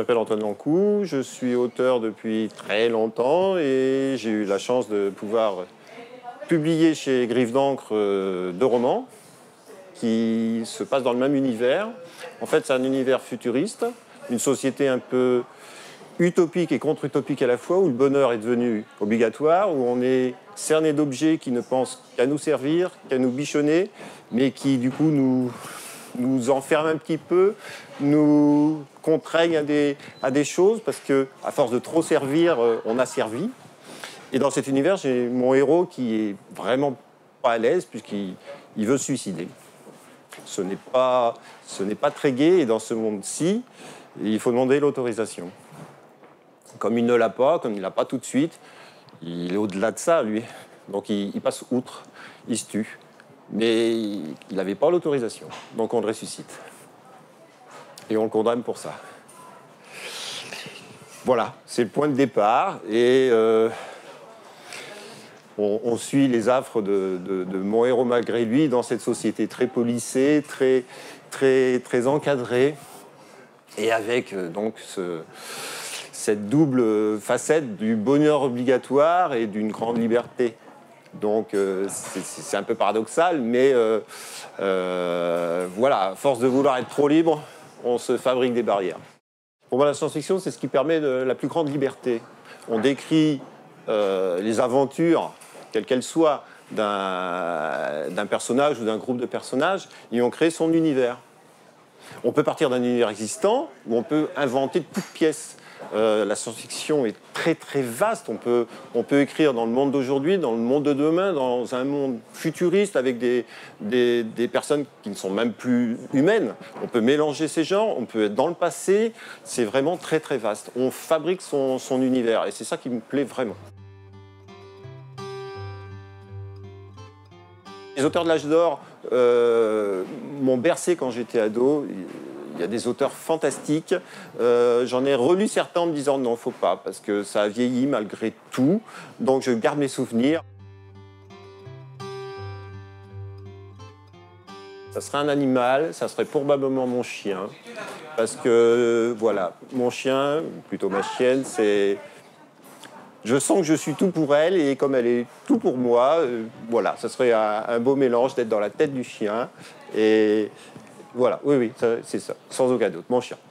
m'appelle Antoine Lancou, je suis auteur depuis très longtemps et j'ai eu la chance de pouvoir publier chez Griffes d'encre 2 romans qui se passent dans le même univers. En fait, c'est un univers futuriste, une société un peu utopique et contre-utopique à la fois, où le bonheur est devenu obligatoire, où on est cerné d'objets qui ne pensent qu'à nous servir, qu'à nous bichonner, mais qui du coup nous enferment un petit peu, nous contraignent à des choses, parce qu'à force de trop servir, on a servi. Et dans cet univers, j'ai mon héros qui est vraiment pas à l'aise, puisqu'il veut se suicider. Ce n'est pas très gai, et dans ce monde-ci, il faut demander l'autorisation. Comme il ne l'a pas, comme il ne l'a pas tout de suite, il est au-delà de ça, lui. Donc il passe outre, il se tue. Mais il n'avait pas l'autorisation, donc on le ressuscite. Et on le condamne pour ça. Voilà, c'est le point de départ. Et on suit les affres de mon héros malgré lui dans cette société très policée, très encadrée, et avec donc cette double facette du bonheur obligatoire et d'une grande liberté. Donc c'est un peu paradoxal, mais voilà, à force de vouloir être trop libre, on se fabrique des barrières. Pour moi, la science-fiction, c'est ce qui permet la plus grande liberté. On décrit les aventures, quelles qu'elles soient, d'un personnage ou d'un groupe de personnages, et on crée son univers. On peut partir d'un univers existant, ou on peut inventer de toutes pièces. La science-fiction est très très vaste. On peut écrire dans le monde d'aujourd'hui, dans le monde de demain, dans un monde futuriste avec des personnes qui ne sont même plus humaines. On peut mélanger ces genres, on peut être dans le passé. C'est vraiment très très vaste. On fabrique son univers et c'est ça qui me plaît vraiment. Les auteurs de l'âge d'or m'ont bercé quand j'étais ado. Il y a des auteurs fantastiques. J'en ai relu certains en me disant non, faut pas, parce que ça a vieilli malgré tout. Donc je garde mes souvenirs. Ça serait un animal, ça serait probablement mon chien. Parce que, voilà, mon chien, plutôt ma chienne, c'est... Je sens que je suis tout pour elle, et comme elle est tout pour moi, voilà, ça serait un beau mélange d'être dans la tête du chien. Et voilà, oui, c'est ça, sans aucun doute, mon chien.